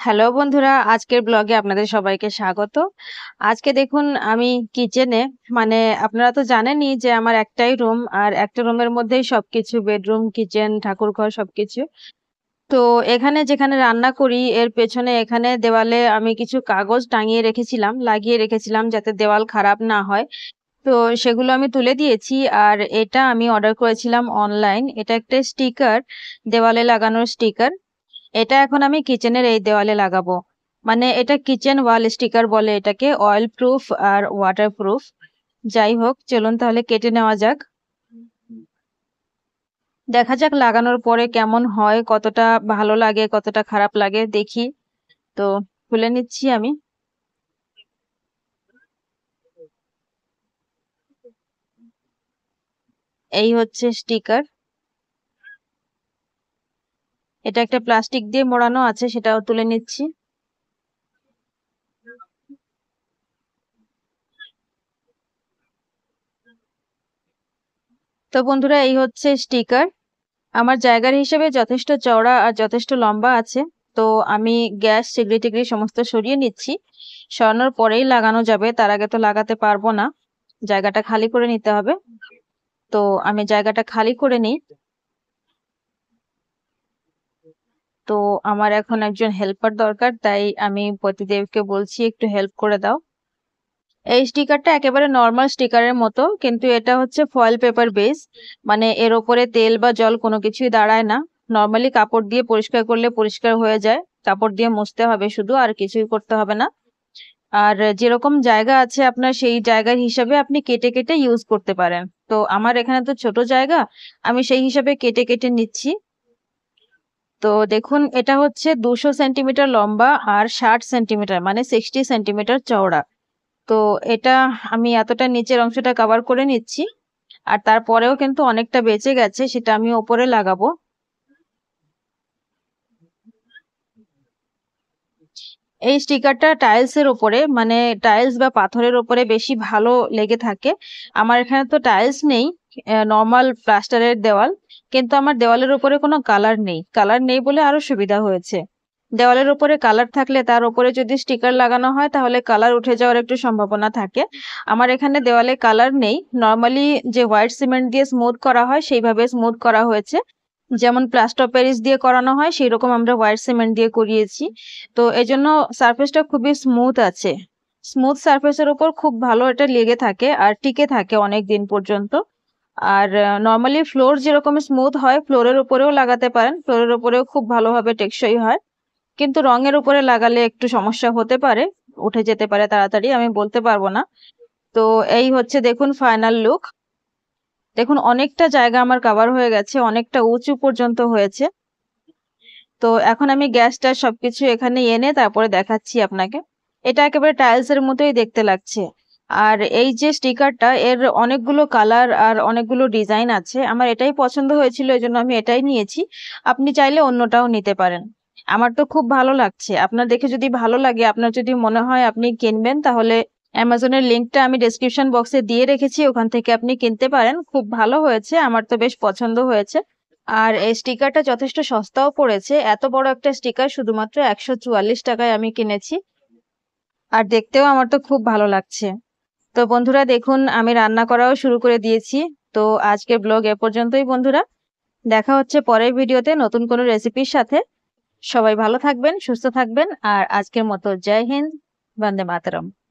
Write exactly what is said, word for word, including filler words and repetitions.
Hello বন্ধুরা, আজকের ব্লগে আপনাদের সবাইকে স্বাগত। আজকে দেখুন আমি কিচেনে মানে আপনারা তো জানেনই যে আমার একটাই রুম আর একটা রুমের মধ্যেই সবকিছু বেডরুম, কিচেন, ঠাকুরঘর সবকিছু। তো এখানে যেখানে রান্না করি এর পেছনে এখানে দেওয়ালে আমি কিছু কাগজ টাঙিয়ে রেখেছিলাম, লাগিয়ে রেখেছিলাম যাতে দেওয়াল খারাপ না হয়। তো সেগুলো আমি তুলে দিয়েছি আর এটা আমি অর্ডার করেছিলাম অনলাইন। এটা একটা স্টিকার, দেওয়ালে লাগানোর স্টিকার। এটা এখন আমি কিচেনের এই দেওয়ালে লাগাবো। মানে এটা কিচেন ওয়াল স্টিকার বলে এটাকে, অয়েল প্রুফ আর ওয়াটার প্রুফ। যাই হোক, চলুন তাহলে কেটে নেওয়া যাক। দেখা যাক লাগানোর পরে কেমন হয়, কতটা ভালো লাগে কতটা খারাপ লাগে দেখি। তো খুলে নিচ্ছি আমি। এই হচ্ছে স্টিকার। এটা একটা প্লাস্টিক দিয়ে মোড়ানো আছে, সেটাও তুলে নিচ্ছি। তো বন্ধুরা, এই হচ্ছে স্টিকার। আমার জায়গার হিসেবে যথেষ্ট চওড়া আর যথেষ্ট লম্বা আছে। তো আমি গ্যাস সিগড়ি টিগড়ি সমস্ত সরিয়ে নিচ্ছি। সরানোর পরেই লাগানো যাবে, তার আগে তো লাগাতে পারবো না। জায়গাটা খালি করে নিতে হবে। তো আমি জায়গাটা খালি করে নিই। তো আমার এখন একজন হেল্পার দরকার, তাই আমি পতিদেবকে বলছি একটু হেল্প করে দাও। এই স্টিকারটা একেবারে নর্মাল স্টিকারের মতো, কিন্তু এটা হচ্ছে ফয়েল পেপার বেস। মানে এর ওপরে তেল বা জল কোনো কিছুই দাঁড়ায় না। নর্মালি কাপড় দিয়ে পরিষ্কার করলে পরিষ্কার হয়ে যায়। কাপড় দিয়ে মুছতে হবে শুধু, আর কিছুই করতে হবে না। আর যেরকম জায়গা আছে আপনার, সেই জায়গার হিসাবে আপনি কেটে কেটে ইউজ করতে পারেন। তো আমার এখানে তো ছোট জায়গা, আমি সেই হিসাবে কেটে কেটে নিচ্ছি। তো দেখুন, এটা হচ্ছে দুশো সেন্টিমিটার লম্বা আর ষাট সেন্টিমিটার মানে ষাট সেন্টিমিটার চওড়া। তো এটা আমি এতটা নিচের অংশটা কভার করে নিচ্ছি। আর তারপরেও কিন্তু অনেকটা বেঁচে গেছে, সেটা আমি ওপরে লাগাবো। এই স্টিকারটা টাইলস এর উপরে, মানে টাইলস বা পাথরের উপরে বেশি ভালো লেগে থাকে। আমার এখানে তো টাইলস নেই, নর্মাল প্লাস্টারের দেওয়াল। কিন্তু আমার দেওয়ালের উপরে কোনো কালার নেই, কালার নেই বলে আরো সুবিধা হয়েছে। দেওয়ালের উপরে কালার থাকলে তার উপরে যদি স্টিকার লাগানো হয় তাহলে কালার উঠে যাওয়ার একটু সম্ভাবনা থাকে। আমার এখানে দেওয়ালে কালার নেই, নর্মালি যে হোয়াইট সিমেন্ট দিয়ে স্মুথ করা হয় সেইভাবে স্মুথ করা হয়েছে। যেমন প্লাস্টার প্যারিস দিয়ে করানো হয় সেই রকম আমরা হোয়াইট সিমেন্ট দিয়ে করিয়েছি। তো এজন্য সারফেসটা খুবই স্মুথ আছে। স্মুথ সারফেসের উপর খুব ভালো এটা লেগে থাকে আর টিকে থাকে অনেক দিন পর্যন্ত। আর নর্মালি ফ্লোর যেরকম স্মুথ হয় ফ্লোরের উপরেও লাগাতে পারেন, ফ্লোরের উপরেও খুব ভালোভাবে টেকসই হয়। কিন্তু রঙের উপরে লাগালে একটু সমস্যা হতে পারে, উঠে যেতে পারে তাড়াতাড়ি, আমি বলতে পারবো না। তো এই হচ্ছে দেখুন ফাইনাল লুক। দেখুন অনেকটা জায়গা আমার কভার হয়ে গেছে, অনেকটা উঁচু পর্যন্ত হয়েছে। তো এখন আমি গ্যাসটা সবকিছু এখানে এনে তারপরে দেখাচ্ছি আপনাকে। এটা একেবারে টাইলস এর মতোই দেখতে লাগছে। আর এই যে স্টিকারটা, এর অনেকগুলো কালার আর অনেকগুলো ডিজাইন আছে। আমার এটাই পছন্দ হয়েছিল, এজন্য আমি এটাই নিয়েছি। আপনি চাইলে অন্যটাও নিতে পারেন। আমার তো খুব ভালো লাগছে। আপনার দেখে যদি ভালো লাগে, আপনার যদি মনে হয় আপনি কিনবেন, তাহলে অ্যামাজনের লিংকটা আমি ডেসক্রিপশন বক্সে দিয়ে রেখেছি, ওখান থেকে আপনি কিনতে পারেন। খুব ভালো হয়েছে, আমার তো বেশ পছন্দ হয়েছে। আর এই স্টিকারটা যথেষ্ট সস্তাও পড়েছে। এত বড় একটা স্টিকার শুধুমাত্র একশো চুয়াল্লিশ টাকায় আমি কিনেছি। আর দেখতেও আমার তো খুব ভালো লাগছে। তো বন্ধুরা দেখুন, আমি রান্না করাও শুরু করে দিয়েছি। তো আজকের ব্লগ এ পর্যন্তই বন্ধুরা। দেখা হচ্ছে পরের ভিডিওতে নতুন কোনো রেসিপির সাথে। সবাই ভালো থাকবেন, সুস্থ থাকবেন। আর আজকের মতো জয় হিন্দ, বন্দে মাতরম।